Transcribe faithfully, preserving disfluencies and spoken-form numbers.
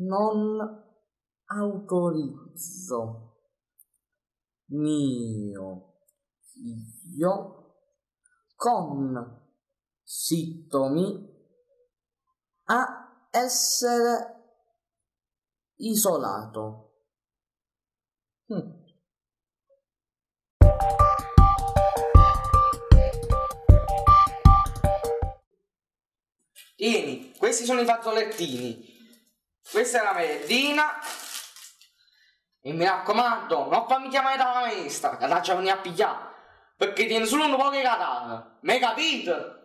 non autorizzo mio figlio con sintomi a essere isolato. Mm. Tieni, questi sono i fazzolettini. Questa è la merendina. E mi raccomando, non fammi chiamare dalla maestra, che la già venire a pigliare, perché tiene solo un po' di katana. Mi capite?